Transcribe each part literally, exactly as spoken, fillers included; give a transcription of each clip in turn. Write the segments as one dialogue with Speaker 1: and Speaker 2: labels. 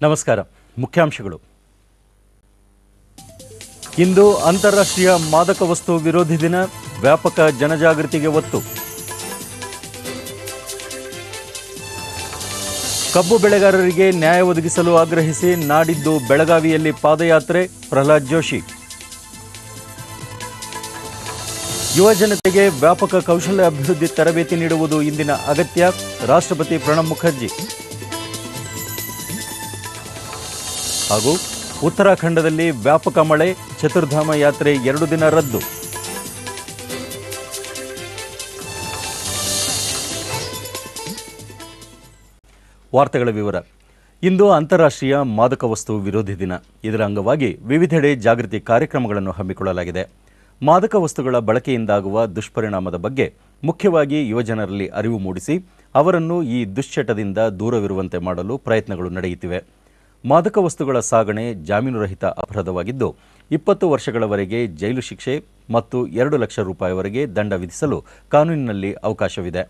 Speaker 1: ನಮಸ್ಕಾರ. ಮುಖ್ಯಾಂಶಗಳು. ಇಂದು ಅಂತಾರಾಷ್ಟ್ರೀಯ ಮಾದಕ ವಸ್ತು ವಿರೋಧಿ ದಿನ. ವ್ಯಾಪಕ ಜನಜಾಗೃತಿಗೆ ಒತ್ತು. ಕಬ್ಬು ಬೆಳೆಗಾರರಿಗೆ ನ್ಯಾಯ ಒದಗಿಸಲು ಆಗ್ರಹಿಸಿ ನಾಡಿದ್ದು ಬೆಳಗಾವಿಯಲ್ಲಿ ಪಾದಯಾತ್ರೆ. ಪ್ರಹ್ಲಾದ್ ಜೋಶಿ. ಯುವ ಜನತೆಗೆ ವ್ಯಾಪಕ ಕೌಶಲ್ಯ ಅಭಿವೃದ್ಧಿ ತರಬೇತಿ ನೀಡುವುದು ಇಂದಿನ ಅಗತ್ಯ. ರಾಷ್ಟ್ರಪತಿ ಪ್ರಣಬ್ ಮುಖರ್ಜಿ. ಹಾಗೂ ಉತ್ತರಾಖಂಡದಲ್ಲಿ ವ್ಯಾಪಕ ಮಳೆ. ಚತುರ್ಧಾಮ ಯಾತ್ರೆ ಎರಡು ದಿನ ರದ್ದು. ವಾರ್ತೆಗಳ ವಿವರ. ಇಂದು ಅಂತಾರಾಷ್ಟ್ರೀಯ ಮಾದಕ ವಸ್ತು ವಿರೋಧಿ ದಿನ. ಇದರ ಅಂಗವಾಗಿ ವಿವಿಧೆಡೆ ಜಾಗೃತಿ ಕಾರ್ಯಕ್ರಮಗಳನ್ನು ಹಮ್ಮಿಕೊಳ್ಳಲಾಗಿದೆ. ಮಾದಕ ವಸ್ತುಗಳ ಬಳಕೆಯಿಂದಾಗುವ ದುಷ್ಪರಿಣಾಮದ ಬಗ್ಗೆ ಮುಖ್ಯವಾಗಿ ಯುವಜನರಲ್ಲಿ ಅರಿವು ಮೂಡಿಸಿ ಅವರನ್ನು ಈ ದುಶ್ಚಟದಿಂದ ದೂರವಿರುವಂತೆ ಮಾಡಲು ಪ್ರಯತ್ನಗಳು ನಡೆಯುತ್ತಿವೆ. ಮಾದಕ ವಸ್ತುಗಳ ಸಾಗಣೆ ಜಾಮೀನುರಹಿತ ಅಪರಾಧವಾಗಿದ್ದು ಇಪ್ಪತ್ತು ವರ್ಷಗಳವರೆಗೆ ಜೈಲು ಶಿಕ್ಷೆ ಮತ್ತು ಎರಡು ಲಕ್ಷ ರೂಪಾಯಿವರೆಗೆ ದಂಡ ವಿಧಿಸಲು ಕಾನೂನಿನಲ್ಲಿ ಅವಕಾಶವಿದೆ.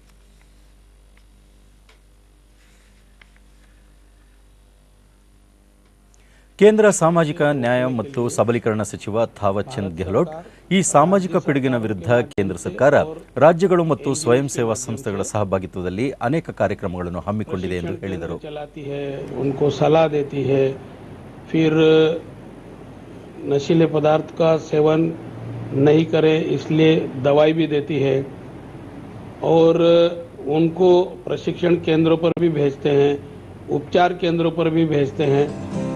Speaker 1: ಕೇಂದ್ರ ಸಾಮಾಜಿಕ ನ್ಯಾಯ ಮತ್ತು ಸಬಲೀಕರಣ ಸಚಿವ ಥಾವರ್ ಚಂದ್ ಗೆಹ್ಲೋಟ್ ಈ ಸಾಮಾಜಿಕ ಪಿಡುಗಿನ ವಿರುದ್ಧ ಕೇಂದ್ರ ಸರ್ಕಾರ ರಾಜ್ಯಗಳು ಮತ್ತು ಸ್ವಯಂ ಸೇವಾ ಸಂಸ್ಥೆಗಳ ಸಹಭಾಗಿತ್ವದಲ್ಲಿ ಅನೇಕ ಕಾರ್ಯಕ್ರಮಗಳನ್ನು ಹಮ್ಮಿಕೊಂಡಿದೆ ಎಂದು ಹೇಳಿದರು.
Speaker 2: उनको सलाह देती है, फिर नशीले पदार्थ का सेवन नहीं करें इसलिए दवाई भी देती है और उनको प्रशिक्षण केंद्रों पर भी भेजते हैं, उपचार केंद्रों पर भी भेजते हैं.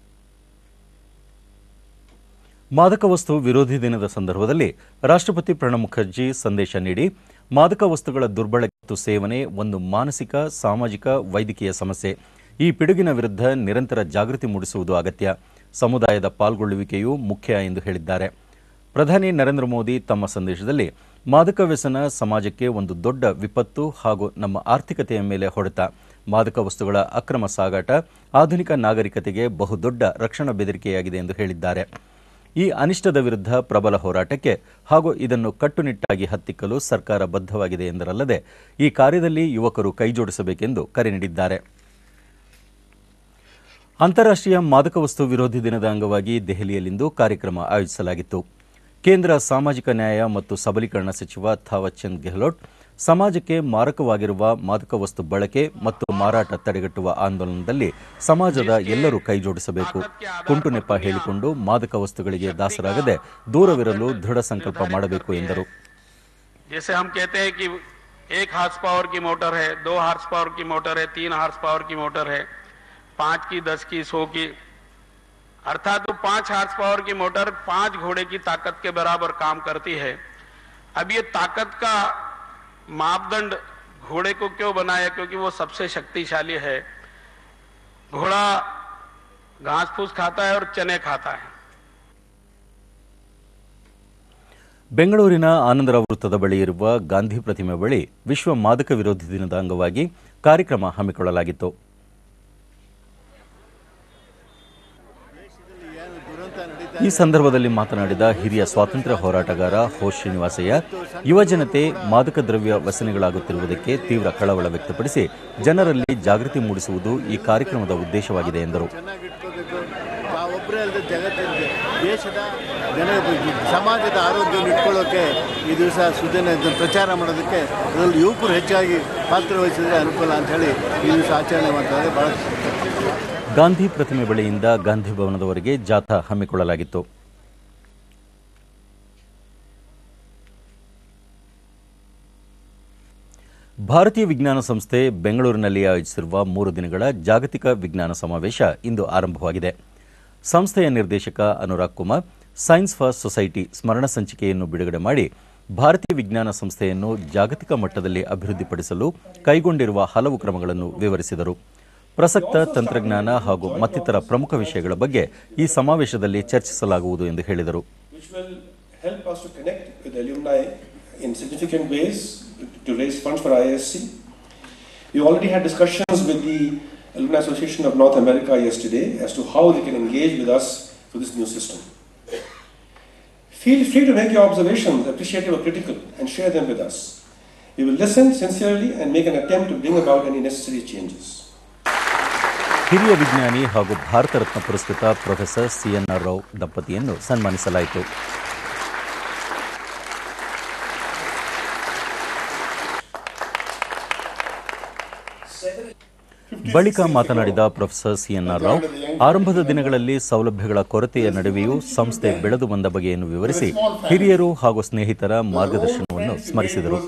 Speaker 1: ಮಾದಕ ವಸ್ತು ವಿರೋಧಿ ದಿನದ ಸಂದರ್ಭದಲ್ಲಿ ರಾಷ್ಟ್ರಪತಿ ಪ್ರಣಬ್ ಮುಖರ್ಜಿ ಸಂದೇಶ ನೀಡಿ ಮಾದಕ ವಸ್ತುಗಳ ದುರ್ಬಳಕೆ ಮತ್ತು ಸೇವನೆ ಒಂದು ಮಾನಸಿಕ, ಸಾಮಾಜಿಕ, ವೈದ್ಯಕೀಯ ಸಮಸ್ಯೆ. ಈ ಪಿಡುಗಿನ ವಿರುದ್ಧ ನಿರಂತರ ಜಾಗೃತಿ ಮೂಡಿಸುವುದು ಅಗತ್ಯ. ಸಮುದಾಯದ ಪಾಲ್ಗೊಳ್ಳುವಿಕೆಯೂ ಮುಖ್ಯ ಎಂದು ಹೇಳಿದ್ದಾರೆ. ಪ್ರಧಾನಿ ನರೇಂದ್ರ ಮೋದಿ ತಮ್ಮ ಸಂದೇಶದಲ್ಲಿ ಮಾದಕ ವ್ಯಸನ ಸಮಾಜಕ್ಕೆ ಒಂದು ದೊಡ್ಡ ವಿಪತ್ತು ಹಾಗೂ ನಮ್ಮ ಆರ್ಥಿಕತೆಯ ಮೇಲೆ ಹೊಡೆತ. ಮಾದಕ ವಸ್ತುಗಳ ಅಕ್ರಮ ಸಾಗಾಟ ಆಧುನಿಕ ನಾಗರಿಕತೆಗೆ ಬಹುದೊಡ್ಡ ರಕ್ಷಣಾ ಬೆದರಿಕೆಯಾಗಿದೆ ಎಂದು ಹೇಳಿದ್ದಾರೆ. ಈ ಅನಿಷ್ಟದ ವಿರುದ್ಧ ಪ್ರಬಲ ಹೋರಾಟಕ್ಕೆ ಹಾಗೂ ಇದನ್ನು ಕಟ್ಟುನಿಟ್ಟಾಗಿ ಹತ್ತಿಕ್ಕಲು ಸರ್ಕಾರ ಬದ್ಧವಾಗಿದೆ ಎಂದರಲ್ಲದೆ ಈ ಕಾರ್ಯದಲ್ಲಿ ಯುವಕರು ಕೈಜೋಡಿಸಬೇಕೆಂದು ಕರೆ ನೀಡಿದ್ದಾರೆ. ಅಂತಾರಾಷ್ಟ್ರೀಯ ಮಾದಕ ವಸ್ತು ವಿರೋಧಿ ದಿನದ ಅಂಗವಾಗಿ ದೆಹಲಿಯಲ್ಲಿಂದು ಕಾರ್ಯಕ್ರಮ ಆಯೋಜಿಸಲಾಗಿತ್ತು. ಕೇಂದ್ರ ಸಾಮಾಜಿಕ ನ್ಯಾಯ ಮತ್ತು ಸಬಲೀಕರಣ ಸಚಿವ ಥಾವರ್ ಚಂದ್ ಗೆಹ್ಲೋಟ್ ಸಮಾಜಕ್ಕೆ ಮಾರಕವಾಗಿರುವ ಮಾದಕ ವಸ್ತು ಬಳಕೆ ಮತ್ತು ಮಾರಾಟ ತಡೆಗಟ್ಟುವ ಆಂದೋಲನದಲ್ಲಿ ಸಮಾಜದ ಎಲ್ಲರೂ ಕೈಜೋಡಿಸಬೇಕು. ಕುಂಟು ನೆಪ ಹೇಳಿಕೊಂಡು ಮಾದಕ ವಸ್ತುಗಳಿಗೆ ದಾಸರಾಗದೆ ದೂರವಿರಲು ದೃಢ ಸಂಕಲ್ಪ ಮಾಡಬೇಕು ಎಂದರು.
Speaker 2: जैसे हम कहते हैं कि एक हार्स पावर की मोटर है, दो हार्स पावर की मोटर है, तीन हार्स पावर की मोटर है, पांच की, दस की, सौ की, अर्थात तो पांच हार्स पावर की मोटर पांच घोड़े की ताकत के बराबर काम करती है. अब ये ताकत का मापदंड घोड़े को क्यों बनाया? क्योंकि वो सबसे शक्तिशाली है. घोड़ा घास फूस खाता है और चने खाता है.
Speaker 1: ಬೆಂಗಳೂರಿನ ಆನಂದರಾವ್ ವೃತ್ತದ ಬಳಿ ಇರುವ ಗಾಂಧಿ ಪ್ರತಿಮೆ ಬಳಿ ವಿಶ್ವ ಮಾದಕ ವಿರೋಧಿ ದಿನದ ಅಂಗವಾಗಿ ಕಾರ್ಯಕ್ರಮ ಹಮ್ಮಿಕೊಳ್ಳಲಾಗಿತ್ತು. ಈ ಸಂದರ್ಭದಲ್ಲಿ ಮಾತನಾಡಿದ ಹಿರಿಯ ಸ್ವಾತಂತ್ರ್ಯ ಹೋರಾಟಗಾರ ಹೋ ಶ್ರೀನಿವಾಸಯ್ಯ, ಯುವಜನತೆ ಮಾದಕ ದ್ರವ್ಯ ವ್ಯಸನಿಗಳಾಗುತ್ತಿರುವುದಕ್ಕೆ ತೀವ್ರ ಕಳವಳ ವ್ಯಕ್ತಪಡಿಸಿ ಜನರಲ್ಲಿ ಜಾಗೃತಿ ಮೂಡಿಸುವುದು ಈ ಕಾರ್ಯಕ್ರಮದ ಉದ್ದೇಶವಾಗಿದೆ ಎಂದರು.
Speaker 3: ದೇಶದ ಜನ ಸಮಾಜದ ಆರೋಗ್ಯ ಇಟ್ಕೊಳ್ಳೋಕೆ ಈ ದಿವಸ ಸುಜನ ಪ್ರಚಾರ ಮಾಡೋದಕ್ಕೆ ಅದರಲ್ಲಿ ಯುವಕರು ಹೆಚ್ಚಾಗಿ ಪಾತ್ರ ವಹಿಸಿದ್ರೆ ಅನುಕೂಲ ಅಂತ ಹೇಳಿ ಈ ದಿವಸ ಆಚರಣೆ ಮಾಡ್ತಾರೆ. ಬಹಳ
Speaker 1: ಗಾಂಧಿ ಪ್ರತಿಮೆ ಬಳಿಯಿಂದ ಗಾಂಧಿ ಭವನದವರೆಗೆ ಜಾಥಾ ಹಮ್ಮಿಕೊಳ್ಳಲಾಗಿತ್ತು. ಭಾರತೀಯ ವಿಜ್ಞಾನ ಸಂಸ್ಥೆ ಬೆಂಗಳೂರಿನಲ್ಲಿ ಆಯೋಜಿಸಿರುವ ಮೂರು ದಿನಗಳ ಜಾಗತಿಕ ವಿಜ್ಞಾನ ಸಮಾವೇಶ ಇಂದು ಆರಂಭವಾಗಿದೆ. ಸಂಸ್ಥೆಯ ನಿರ್ದೇಶಕ Anurag Kumar science for society ಸ್ಮರಣ ಸಂಚಿಕೆಯನ್ನು ಬಿಡುಗಡೆ ಮಾಡಿ ಭಾರತೀಯ ವಿಜ್ಞಾನ ಸಂಸ್ಥೆಯನ್ನು ಜಾಗತಿಕ ಮಟ್ಟದಲ್ಲಿ ಅಭಿವೃದ್ಧಿಪಡಿಸಲು ಕೈಗೊಂಡಿರುವ ಹಲವು ಕ್ರಮಗಳನ್ನು ವಿವರಿಸಿದರು. ಪ್ರಸಕ್ತ ತಂತ್ರಜ್ಞಾನ ಹಾಗೂ ಮತ್ತಿತರ ಪ್ರಮುಖ ವಿಷಯಗಳ ಬಗ್ಗೆ ಈ ಸಮಾವೇಶದಲ್ಲಿ ಚರ್ಚಿಸಲಾಗುವುದು ಎಂದು ಹೇಳಿದರು.
Speaker 4: In significant ways to raise funds for I I S C. We already had discussions with the Alumni Association of North America yesterday as to how they can engage with us for this new system. Feel free to make your observations, appreciative or critical, and share them with us. We will listen sincerely and make an attempt to bring about any necessary changes.
Speaker 1: ಹಿರಿಯ ವಿಜ್ಞಾನಿ ಹಾಗೂ ಭಾರತ ರತ್ನ ಪುರಸ್ಕೃತ professor C N R Rao ದಂಪತಿಯನ್ನು ಸನ್ಮಾನಿಸಲಾಯಿತು. ಬಳಿಕ ಮಾತನಾಡಿದ professor C N R Rao, ಆರಂಭದ ದಿನಗಳಲ್ಲಿ ಸೌಲಭ್ಯಗಳ ಕೊರತೆಯ ನಡುವೆಯೂ ಸಂಸ್ಥೆ ಬೆಳೆದು ಬಂದ ಬಗೆಯನ್ನು ವಿವರಿಸಿ ಹಿರಿಯರು ಹಾಗೂ ಸ್ನೇಹಿತರ ಮಾರ್ಗದರ್ಶನವನ್ನು ಸ್ಮರಿಸಿದರು.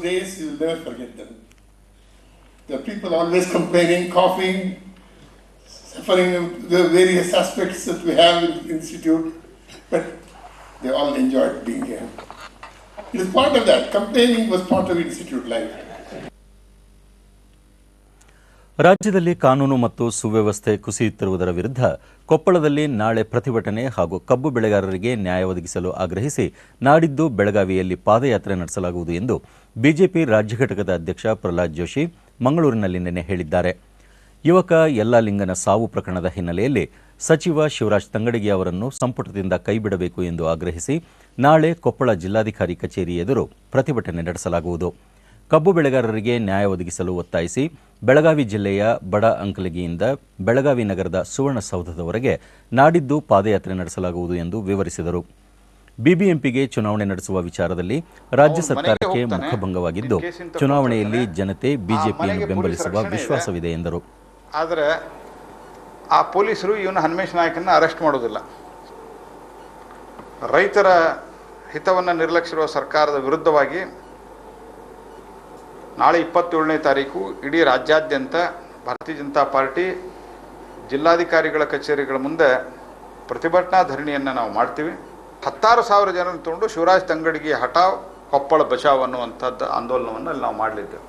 Speaker 1: ರಾಜ್ಯದಲ್ಲಿ ಕಾನೂನು ಮತ್ತು ಸುವ್ಯವಸ್ಥೆ ಕುಸಿಯುತ್ತಿರುವುದರ ವಿರುದ್ಧ ಕೊಪ್ಪಳದಲ್ಲಿ ನಾಳೆ ಪ್ರತಿಭಟನೆ ಹಾಗೂ ಕಬ್ಬು ಬೆಳೆಗಾರರಿಗೆ ನ್ಯಾಯ ಒದಗಿಸಲು ಆಗ್ರಹಿಸಿ ನಾಡಿದ್ದು ಬೆಳಗಾವಿಯಲ್ಲಿ ಪಾದಯಾತ್ರೆ ನಡೆಸಲಾಗುವುದು ಎಂದು ಬಿಜೆಪಿ ರಾಜ್ಯ ಘಟಕದ ಅಧ್ಯಕ್ಷ ಪ್ರಹ್ಲಾದ್ ಜೋಶಿ ಮಂಗಳೂರಿನಲ್ಲಿ ನಿನ್ನೆ ಹೇಳಿದ್ದಾರೆ. ಯುವಕ ಯಲ್ಲಾಲಿಂಗನ ಸಾವು ಪ್ರಕರಣದ ಹಿನ್ನೆಲೆಯಲ್ಲಿ ಸಚಿವ ಶಿವರಾಜ್ ತಂಗಡಗಿ ಅವರನ್ನು ಸಂಪುಟದಿಂದ ಕೈಬಿಡಬೇಕು ಎಂದು ಆಗ್ರಹಿಸಿ ನಾಳೆ ಕೊಪ್ಪಳ ಜಿಲ್ಲಾಧಿಕಾರಿ ಕಚೇರಿ ಎದುರು ಪ್ರತಿಭಟನೆ ನಡೆಸಲಾಗುವುದು. ಕಬ್ಬು ಬೆಳೆಗಾರರಿಗೆ ನ್ಯಾಯ ಒದಗಿಸಲು ಒತ್ತಾಯಿಸಿ ಬೆಳಗಾವಿ ಜಿಲ್ಲೆಯ ಬಡ ಅಂಕಲಗಿಯಿಂದ ಬೆಳಗಾವಿ ನಗರದ ಸುವರ್ಣಸೌಧದವರೆಗೆ ನಾಡಿದ್ದು ಪಾದಯಾತ್ರೆ ನಡೆಸಲಾಗುವುದು ಎಂದು ವಿವರಿಸಿದರು. ಬಿಬಿಎಂಪಿಗೆ ಚುನಾವಣೆ ನಡೆಸುವ ವಿಚಾರದಲ್ಲಿ ರಾಜ್ಯ ಸರ್ಕಾರಕ್ಕೆ ಮುಖಭಂಗವಾಗಿದ್ದು ಚುನಾವಣೆಯಲ್ಲಿ ಜನತೆ ಬಿಜೆಪಿಯನ್ನು ಬೆಂಬಲಿಸುವ ವಿಶ್ವಾಸವಿದೆ ಎಂದರು.
Speaker 5: ಆದರೆ ಆ ಪೊಲೀಸರು ಇವನು ಹನುಮೇಶ್ ನಾಯಕನ ಅರೆಸ್ಟ್ ಮಾಡೋದಿಲ್ಲ. ರೈತರ ಹಿತವನ್ನು ನಿರ್ಲಕ್ಷಿಸಿರುವ ಸರ್ಕಾರದ ವಿರುದ್ಧವಾಗಿ ನಾಳೆ ಇಪ್ಪತ್ತೇಳನೇ ತಾರೀಕು ಇಡೀ ರಾಜ್ಯಾದ್ಯಂತ ಭಾರತೀಯ ಜನತಾ ಪಾರ್ಟಿ ಜಿಲ್ಲಾಧಿಕಾರಿಗಳ ಕಚೇರಿಗಳ ಮುಂದೆ ಪ್ರತಿಭಟನಾ ಧರಣಿಯನ್ನು ನಾವು ಮಾಡ್ತೀವಿ. ಹತ್ತಾರು ಸಾವಿರ ಜನರನ್ನು ತಗೊಂಡು ಶಿವರಾಜ್ ತಂಗಡಗಿ ಹಠಾವ್ ಕೊಪ್ಪಳ ಬಚಾವ್ ಅನ್ನುವಂಥದ್ದು ಆಂದೋಲನವನ್ನು ಅಲ್ಲಿ ನಾವು ಮಾಡಲಿದ್ದೇವೆ.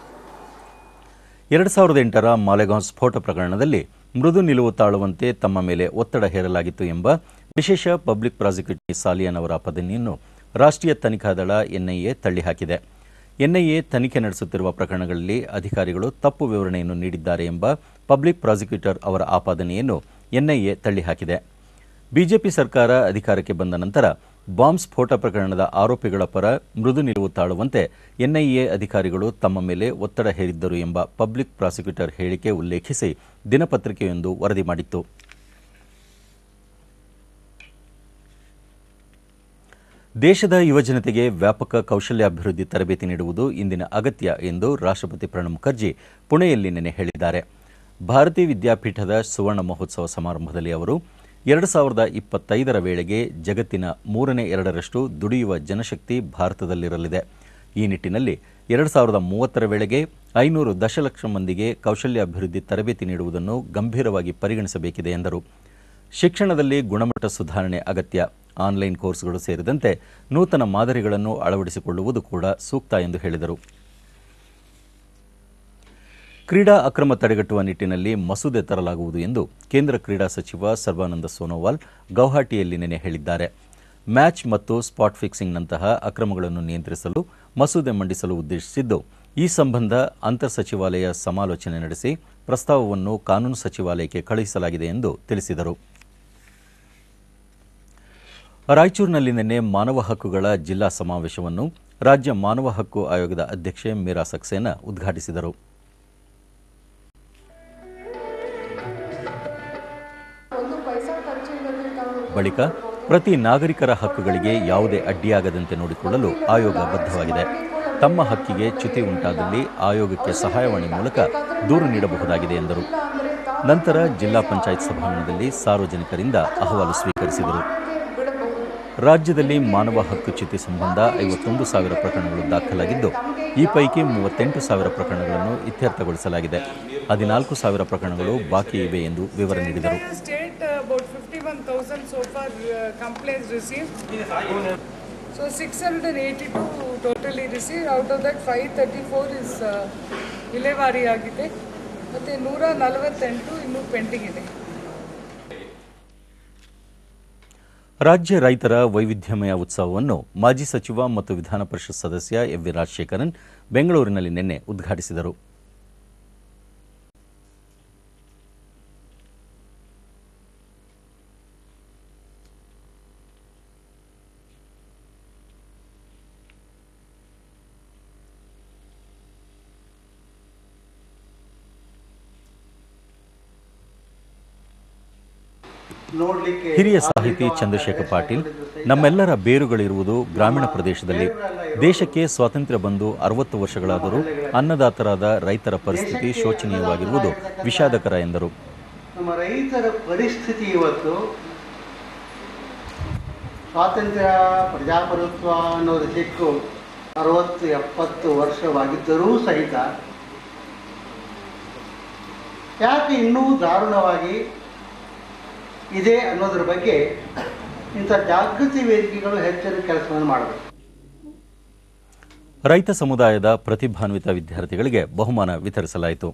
Speaker 1: ಎರಡು ಸಾವಿರದ ಎಂಟರ ಮಾಲೆಗಾಂವ್ ಸ್ಫೋಟ ಪ್ರಕರಣದಲ್ಲಿ ಮೃದು ನಿಲುವು ತಾಳುವಂತೆ ತಮ್ಮ ಮೇಲೆ ಒತ್ತಡ ಹೇರಲಾಗಿತ್ತು ಎಂಬ ವಿಶೇಷ ಪಬ್ಲಿಕ್ ಪ್ರಾಸಿಕ್ಯೂಟರ್ ಸಾಲಿಯಾನ್ ಅವರ ಆಪಾದನೆಯನ್ನು ರಾಷ್ಟ್ರೀಯ ತನಿಖಾ ದಳ ಎನ್ಐಎ ತಳ್ಳಿಹಾಕಿದೆ. ಎನ್ಐಎ ತನಿಖೆ ನಡೆಸುತ್ತಿರುವ ಪ್ರಕರಣಗಳಲ್ಲಿ ಅಧಿಕಾರಿಗಳು ತಪ್ಪು ವಿವರಣೆಯನ್ನು ನೀಡಿದ್ದಾರೆ ಎಂಬ ಪಬ್ಲಿಕ್ ಪ್ರಾಸಿಕ್ಯೂಟರ್ ಅವರ ಆಪಾದನೆಯನ್ನು ಎನ್ಐಎ ತಳ್ಳಿಹಾಕಿದೆ. ಬಿಜೆಪಿ ಸರ್ಕಾರ ಅಧಿಕಾರಕ್ಕೆ ಬಂದ ನಂತರ ಬಾಂಬ್ ಸ್ಫೋಟ ಪ್ರಕರಣದ ಆರೋಪಿಗಳ ಪರ ಮೃದು ನಿಲುವು ತಾಳುವಂತೆ ಎನ್ಐಎ ಅಧಿಕಾರಿಗಳು ತಮ್ಮ ಮೇಲೆ ಒತ್ತಡ ಹೇರಿದ್ದರು ಎಂಬ ಪಬ್ಲಿಕ್ ಪ್ರಾಸಿಕ್ಯೂಟರ್ ಹೇಳಿಕೆ ಉಲ್ಲೇಖಿಸಿ ದಿನಪತ್ರಿಕೆಯೊಂದು ವರದಿ ಮಾಡಿತ್ತು. ದೇಶದ ಯುವಜನತೆಗೆ ವ್ಯಾಪಕ ಕೌಶಲ್ಯಾಭಿವೃದ್ಧಿ ತರಬೇತಿ ನೀಡುವುದು ಇಂದಿನ ಅಗತ್ಯ ಎಂದು ರಾಷ್ಟ್ರಪತಿ ಪ್ರಣಬ್ ಮುಖರ್ಜಿ ಪುಣೆಯಲ್ಲಿ ನಿನ್ನೆ ಹೇಳಿದ್ದಾರೆ. ಭಾರತೀ ವಿದ್ಯಾಪೀಠದ ಸುವರ್ಣ ಮಹೋತ್ಸವ ಸಮಾರಂಭದಲ್ಲಿ ಅವರು ಎರಡು ಸಾವಿರದ ಇಪ್ಪತ್ತೈದರ ವೇಳೆಗೆ ಜಗತ್ತಿನ ಮೂರನೇ ಎರಡರಷ್ಟು ದುಡಿಯುವ ಜನಶಕ್ತಿ ಭಾರತದಲ್ಲಿರಲಿದೆ. ಈ ನಿಟ್ಟಿನಲ್ಲಿ ಎರಡು ಸಾವಿರದ ಮೂವತ್ತರ ವೇಳೆಗೆ ಐನೂರು ದಶಲಕ್ಷ ಮಂದಿಗೆ ಕೌಶಲ್ಯಾಭಿವೃದ್ಧಿ ತರಬೇತಿ ನೀಡುವುದನ್ನು ಗಂಭೀರವಾಗಿ ಪರಿಗಣಿಸಬೇಕಿದೆ ಎಂದರು. ಶಿಕ್ಷಣದಲ್ಲಿ ಗುಣಮಟ್ಟ ಸುಧಾರಣೆ ಅಗತ್ಯ. ಆನ್ಲೈನ್ ಕೋರ್ಸ್ಗಳು ಸೇರಿದಂತೆ ನೂತನ ಮಾದರಿಗಳನ್ನು ಅಳವಡಿಸಿಕೊಳ್ಳುವುದು ಕೂಡ ಸೂಕ್ತ ಎಂದು ಹೇಳಿದರು. ಕ್ರೀಡಾ ಅಕ್ರಮ ತಡೆಗಟ್ಟುವ ನಿಟ್ಟಿನಲ್ಲಿ ಮಸೂದೆ ತರಲಾಗುವುದು ಎಂದು ಕೇಂದ್ರ ಕ್ರೀಡಾ ಸಚಿವ ಸರ್ಬಾನಂದ ಸೋನೋವಾಲ್ ಗೌಹಾಟಿಯಲ್ಲಿ ನಿನ್ನೆ ಹೇಳಿದ್ದಾರೆ. ಮ್ಯಾಚ್ ಮತ್ತು ಸ್ಪಾಟ್ ಫಿಕ್ಸಿಂಗ್ನಂತಹ ಅಕ್ರಮಗಳನ್ನು ನಿಯಂತ್ರಿಸಲು ಮಸೂದೆ ಮಂಡಿಸಲು ಉದ್ದೇಶಿಸಿದ್ದು, ಈ ಸಂಬಂಧ ಅಂತರ್ ಸಚಿವಾಲಯ ಸಮಾಲೋಚನೆ ನಡೆಸಿ ಪ್ರಸ್ತಾವವನ್ನು ಕಾನೂನು ಸಚಿವಾಲಯಕ್ಕೆ ಕಳುಹಿಸಲಾಗಿದೆ ಎಂದು ತಿಳಿಸಿದರು. ರಾಯಚೂರಿನಲ್ಲಿ ನಿನ್ನೆ ಮಾನವ ಹಕ್ಕುಗಳ ಜಿಲ್ಲಾ ಸಮಾವೇಶವನ್ನು ರಾಜ್ಯ ಮಾನವ ಹಕ್ಕು ಆಯೋಗದ ಅಧ್ಯಕ್ಷೆ ಮೀರಾ ಸಕ್ಸೇನಾ ಉದ್ಘಾಟಿಸಿದರು. ಬಳಿಕ ಪ್ರತಿ ನಾಗರಿಕರ ಹಕ್ಕುಗಳಿಗೆ ಯಾವುದೇ ಅಡ್ಡಿಯಾಗದಂತೆ ನೋಡಿಕೊಳ್ಳಲು ಆಯೋಗ ಬದ್ಧವಾಗಿದೆ. ತಮ್ಮ ಹಕ್ಕಿಗೆ ಚ್ಯುತಿ ಉಂಟಾದಲ್ಲಿ ಆಯೋಗಕ್ಕೆ ಸಹಾಯವಾಣಿ ಮೂಲಕ ದೂರು ನೀಡಬಹುದಾಗಿದೆ ಎಂದರು. ನಂತರ ಜಿಲ್ಲಾ ಪಂಚಾಯತ್ ಸಭಾಂಗಣದಲ್ಲಿ ಸಾರ್ವಜನಿಕರಿಂದ ಅಹವಾಲು ಸ್ವೀಕರಿಸಿದರು. ರಾಜ್ಯದಲ್ಲಿ ಮಾನವ ಹಕ್ಕು ಚ್ಯುತಿ ಸಂಬಂಧ ಐವತ್ತೊಂದು ಸಾವಿರ ಪ್ರಕರಣಗಳು ದಾಖಲಾಗಿದ್ದು, ಈ ಪೈಕಿ ಮೂವತ್ತೆಂಟು ಸಾವಿರ ಪ್ರಕರಣಗಳನ್ನು ಇತ್ಯರ್ಥಗೊಳಿಸಲಾಗಿದೆ. ಹದಿನಾಲ್ಕು ಸಾವಿರ ಪ್ರಕರಣಗಳು ಬಾಕಿ ಇವೆ ಎಂದು ವಿವರ ನೀಡಿದರು.
Speaker 6: So six hundred eighty-two totally received. Out of that five thirty-four is ವಿಲೇವಾರಿ ಆಗಿದೆ ಮತ್ತು ನೂರ ನಲವತ್ತೆಂಟು ಇನ್ನೂ ಪೆಂಡಿಂಗ್ ಇದೆ.
Speaker 1: ರಾಜ್ಯ ರೈತರ ವೈವಿಧ್ಯಮಯ ಉತ್ಸವವನ್ನು ಮಾಜಿ ಸಚಿವ ಮತ್ತು ವಿಧಾನ ಪರಿಷತ್ ಸದಸ್ಯ ಎಂ ವಿ ರಾಜಶೇಖರನ್ ಬೆಂಗಳೂರಿನಲ್ಲಿ ನಿನ್ನೆ ಉದ್ಘಾಟಿಸಿದರು. ಹಿರಿಯ ಸಾಹಿತಿ ಚಂದ್ರಶೇಖರ್ ಪಾಟೀಲ್, ನಮ್ಮೆಲ್ಲರ ಬೇರುಗಳಿರುವುದು ಗ್ರಾಮೀಣ ಪ್ರದೇಶದಲ್ಲಿ. ದೇಶಕ್ಕೆ ಸ್ವಾತಂತ್ರ್ಯ ಬಂದು ಅರವತ್ತು ವರ್ಷಗಳಾದರೂ ಅನ್ನದಾತರಾದ ರೈತರ ಪರಿಸ್ಥಿತಿ ಶೋಚನೀಯವಾಗಿರುವುದು ವಿಷಾದಕರ ಎಂದರು.
Speaker 7: ನಮ್ಮ ರೈತರ ಪರಿಸ್ಥಿತಿ ಇವತ್ತು ಸ್ವಾತಂತ್ರ್ಯ ಪ್ರಜಾಪ್ರಭುತ್ವ ಅನ್ನೋದು ಸಿಕ್ಕು ಅರವತ್ತು ಎಪ್ಪತ್ತು ವರ್ಷವಾಗಿದ್ದರೂ ಸಹಿತ ಯಾಕೆ ಇನ್ನೂ ದಾರುಣವಾಗಿ ಇದೆ ಅನ್ನೋದ್ರ ಬಗ್ಗೆ ಇಂಥ ಜಾಗೃತಿ ವೇದಿಕೆಗಳು ಹೆಚ್ಚಿನ ಕೆಲಸವನ್ನು ಮಾಡಬೇಕು.
Speaker 1: ರೈತ ಸಮುದಾಯದ ಪ್ರತಿಭಾನ್ವಿತ ವಿದ್ಯಾರ್ಥಿಗಳಿಗೆ ಬಹುಮಾನ ವಿತರಿಸಲಾಯಿತು.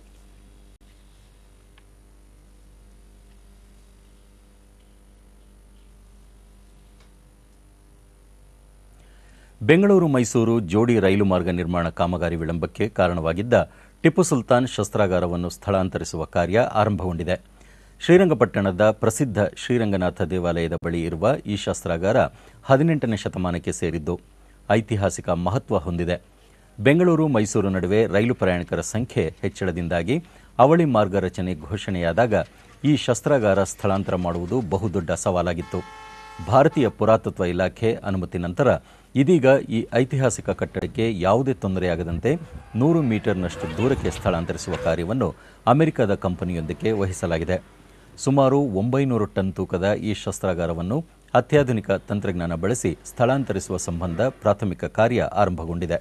Speaker 1: ಬೆಂಗಳೂರು ಮೈಸೂರು ಜೋಡಿ ರೈಲು ಮಾರ್ಗ ನಿರ್ಮಾಣ ಕಾಮಗಾರಿ ವಿಳಂಬಕ್ಕೆ ಕಾರಣವಾಗಿದ್ದ ಟಿಪ್ಪು ಸುಲ್ತಾನ್ ಶಸ್ತ್ರಾಗಾರವನ್ನು ಸ್ಥಳಾಂತರಿಸುವ ಕಾರ್ಯ ಆರಂಭಗೊಂಡಿದೆ. ಶ್ರೀರಂಗಪಟ್ಟಣದ ಪ್ರಸಿದ್ಧ ಶ್ರೀರಂಗನಾಥ ದೇವಾಲಯದ ಬಳಿ ಇರುವ ಈ ಶಸ್ತ್ರಾಗಾರ ಹದಿನೆಂಟನೇ ಶತಮಾನಕ್ಕೆ ಸೇರಿದ್ದು ಐತಿಹಾಸಿಕ ಮಹತ್ವ ಹೊಂದಿದೆ. ಬೆಂಗಳೂರು ಮೈಸೂರು ನಡುವೆ ರೈಲು ಪ್ರಯಾಣಿಕರ ಸಂಖ್ಯೆ ಹೆಚ್ಚಳದಿಂದಾಗಿ ಅವಳಿ ಮಾರ್ಗ ರಚನೆ ಘೋಷಣೆಯಾದಾಗ ಈ ಶಸ್ತ್ರಾಗಾರ ಸ್ಥಳಾಂತರ ಮಾಡುವುದು ಬಹುದೊಡ್ಡ ಸವಾಲಾಗಿತ್ತು. ಭಾರತೀಯ ಪುರಾತತ್ವ ಇಲಾಖೆ ಅನುಮತಿ ನಂತರ ಇದೀಗ ಈ ಐತಿಹಾಸಿಕ ಕಟ್ಟಡಕ್ಕೆ ಯಾವುದೇ ತೊಂದರೆಯಾಗದಂತೆ ನೂರು ಮೀಟರ್ನಷ್ಟು ದೂರಕ್ಕೆ ಸ್ಥಳಾಂತರಿಸುವ ಕಾರ್ಯವನ್ನು ಅಮೆರಿಕದ ಕಂಪನಿಯೊಂದಕ್ಕೆ ವಹಿಸಲಾಗಿದೆ. ಸುಮಾರು ಒಂಬೈನೂರು ಟನ್ ತೂಕದ ಈ ಶಸ್ತ್ರಾಗಾರವನ್ನು ಅತ್ಯಾಧುನಿಕ ತಂತ್ರಜ್ಞಾನ ಬಳಸಿ ಸ್ಥಳಾಂತರಿಸುವ ಸಂಬಂಧ ಪ್ರಾಥಮಿಕ ಕಾರ್ಯ ಆರಂಭಗೊಂಡಿದೆ.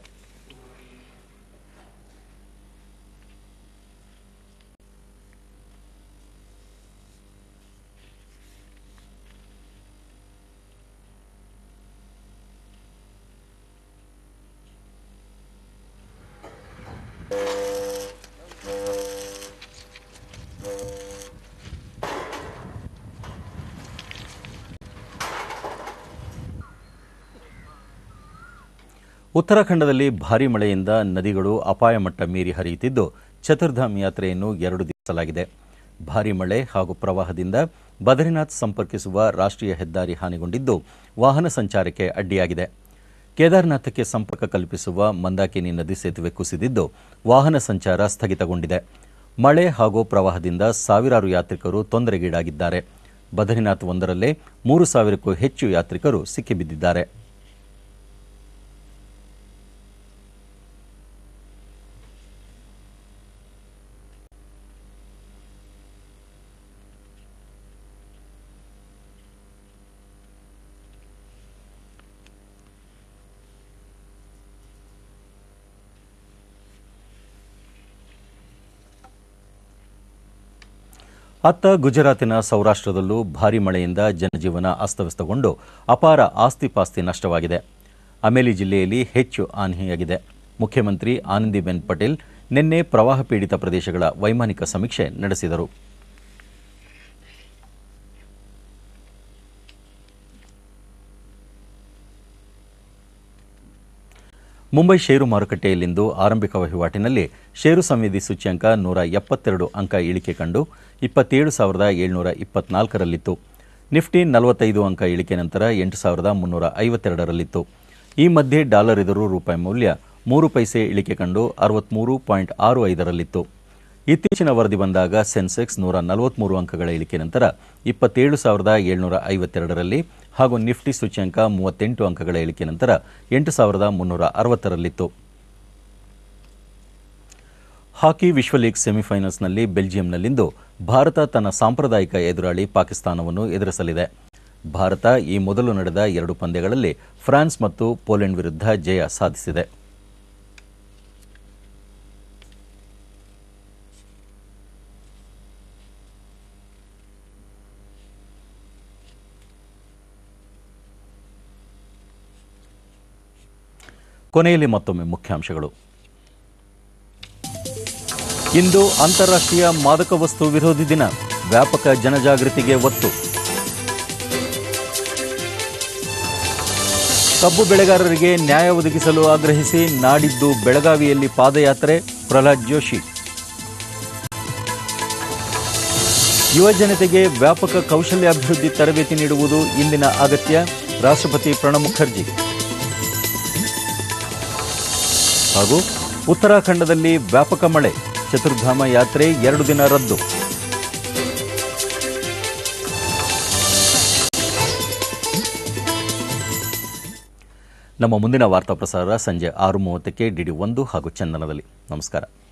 Speaker 1: ಉತ್ತರಾಖಂಡದಲ್ಲಿ ಭಾರೀ ಮಳೆಯಿಂದ ನದಿಗಳು ಅಪಾಯ ಮಟ್ಟ ಮೀರಿ ಹರಿಯುತ್ತಿದ್ದು ಚತುರ್ಧಾಮ್ ಯಾತ್ರೆಯನ್ನು ಎರಡು ದಿವಸಲಾಗಿದೆ. ಭಾರೀ ಮಳೆ ಹಾಗೂ ಪ್ರವಾಹದಿಂದ ಬದರಿನಾಥ್ ಸಂಪರ್ಕಿಸುವ ರಾಷ್ಟ್ರೀಯ ಹೆದ್ದಾರಿ ಹಾನಿಗೊಂಡಿದ್ದು ವಾಹನ ಸಂಚಾರಕ್ಕೆ ಅಡ್ಡಿಯಾಗಿದೆ. ಕೇದಾರನಾಥಕ್ಕೆ ಸಂಪರ್ಕ ಕಲ್ಪಿಸುವ ಮಂದಾಕಿನಿ ನದಿ ಸೇತುವೆ ಕುಸಿದಿದ್ದು ವಾಹನ ಸಂಚಾರ ಸ್ಥಗಿತಗೊಂಡಿದೆ. ಮಳೆ ಹಾಗೂ ಪ್ರವಾಹದಿಂದ ಸಾವಿರಾರು ಯಾತ್ರಿಕರು ತೊಂದರೆಗೀಡಾಗಿದ್ದಾರೆ. ಬದರಿನಾಥ್ ಒಂದರಲ್ಲೇ ಮೂರು ಸಾವಿರಕ್ಕೂ ಹೆಚ್ಚು ಯಾತ್ರಿಕರು ಸಿಕ್ಕಿಬಿದ್ದಿದ್ದಾರೆ. ಅತ್ತ ಗುಜರಾತಿನ ಸೌರಾಷ್ಟ್ರದಲ್ಲೂ ಭಾರೀ ಮಳೆಯಿಂದ ಜನಜೀವನ ಅಸ್ತವ್ಯಸ್ತಗೊಂಡು ಅಪಾರ ಆಸ್ತಿಪಾಸ್ತಿ ನಷ್ಟವಾಗಿದೆ. ಅಮೇಲಿ ಜಿಲ್ಲೆಯಲ್ಲಿ ಹೆಚ್ಚು ಹಾನಿಯಾಗಿದೆ. ಮುಖ್ಯಮಂತ್ರಿ ಆನಂದಿಬೆನ್ ಪಟೇಲ್ ನಿನ್ನೆ ಪ್ರವಾಹ ಪೀಡಿತ ಪ್ರದೇಶಗಳ ವೈಮಾನಿಕ ಸಮೀಕ್ಷೆ ನಡೆಸಿದರು. ಮುಂಬೈ ಷೇರು ಮಾರುಕಟ್ಟೆಯಲ್ಲಿಂದು ಆರಂಭಿಕ ವಹಿವಾಟಿನಲ್ಲಿ ಷೇರು ಸಂವೇದಿ ಸೂಚ್ಯಂಕ ನೂರ ಎಪ್ಪತ್ತೆರಡು ಅಂಕ ಇಳಿಕೆ ಕಂಡು ಇಪ್ಪತ್ತೇಳು ಸಾವಿರದ ಏಳ್ನೂರ ಇಪ್ಪತ್ನಾಲ್ಕರಲ್ಲಿತ್ತು. ನಿಫ್ಟಿ ನಲವತ್ತೈದು ಅಂಕ ಇಳಿಕೆ ನಂತರ ಎಂಟು ಸಾವಿರದ ಮುನ್ನೂರ ಐವತ್ತೆರಡರಲ್ಲಿತ್ತು. ಈ ಮಧ್ಯೆ ಡಾಲರ್ ಎದುರು ರೂಪಾಯಿ ಮೌಲ್ಯ ಮೂರು ಪೈಸೆ ಇಳಿಕೆ ಕಂಡು ಅರವತ್ತ್ಮೂರು ಪಾಯಿಂಟ್ ಆರು ಐದರಲ್ಲಿತ್ತು. ಇತ್ತೀಚಿನ ವರದಿ ಬಂದಾಗ ಸೆನ್ಸೆಕ್ಸ್ ನೂರ ನಲವತ್ತ್ಮೂರು ಅಂಕಗಳ ಇಳಿಕೆ ನಂತರ ಇಪ್ಪತ್ತೇಳು ಸಾವಿರದ ಏಳ್ನೂರ ಐವತ್ತೆರಡರಲ್ಲಿ ಹಾಗೂ ನಿಫ್ಟಿ ಸೂಚ್ಯಂಕ ಮೂವತ್ತೆಂಟು ಅಂಕಗಳ ಇಳಿಕೆ ನಂತರ ಎಂಟು ಸಾವಿರದ ಮುನ್ನೂರ ಅರವತ್ತರಲ್ಲಿತ್ತು. ಹಾಕಿ ವಿಶ್ವ ಲೀಗ್ ಸೆಮಿಫೈನಲ್ಸ್ನಲ್ಲಿ ಬೆಲ್ಜಿಯಂನಲ್ಲಿಂದು ಭಾರತ ತನ್ನ ಸಾಂಪ್ರದಾಯಿಕ ಎದುರಾಳಿ ಪಾಕಿಸ್ತಾನವನ್ನು ಎದುರಿಸಲಿದೆ. ಭಾರತ ಈ ಮೊದಲು ನಡೆದ ಎರಡು ಪಂದ್ಯಗಳಲ್ಲಿ ಫ್ರಾನ್ಸ್ ಮತ್ತು ಪೋಲೆಂಡ್ ವಿರುದ್ಧ ಜಯ ಸಾಧಿಸಿದೆ. ಕೊನೆಯಲ್ಲಿ ಮತ್ತೊಮ್ಮೆ ಮುಖ್ಯಾಂಶಗಳು. ಇಂದು ಅಂತಾರಾಷ್ಟ್ರೀಯ ಮಾದಕ ವಸ್ತು ವಿರೋಧಿ ದಿನ. ವ್ಯಾಪಕ ಜನಜಾಗೃತಿಗೆ ಒತ್ತು. ಕಬ್ಬು ಬೆಳೆಗಾರರಿಗೆ ನ್ಯಾಯ ಒದಗಿಸಲು ಆಗ್ರಹಿಸಿ ನಾಡಿದ್ದು ಬೆಳಗಾವಿಯಲ್ಲಿ ಪಾದಯಾತ್ರೆ. ಪ್ರಹ್ಲಾದ್ ಜೋಶಿ. ಯುವ ಜನತೆಗೆ ವ್ಯಾಪಕ ಕೌಶಲ್ಯಾಭಿವೃದ್ಧಿ ತರಬೇತಿ ನೀಡುವುದು ಇಂದಿನ ಅಗತ್ಯ. ರಾಷ್ಟ್ರಪತಿ ಪ್ರಣಬ್ ಮುಖರ್ಜಿ. ಹಾಗೂ ಉತ್ತರಾಖಂಡದಲ್ಲಿ ವ್ಯಾಪಕ ಮಳೆ. ಚತುರ್ಧಾಮ ಯಾತ್ರೆ ಎರಡು ದಿನ ರದ್ದು. ನಮ್ಮ ಮುಂದಿನ ವಾರ್ತಾ ಪ್ರಸಾರ ಸಂಜೆ ಆರು ಮೂವತ್ತಕ್ಕೆ ಡಿ ಡಿ ಒಂದು ಹಾಗೂ ಚಂದನದಲ್ಲಿ. ನಮಸ್ಕಾರ.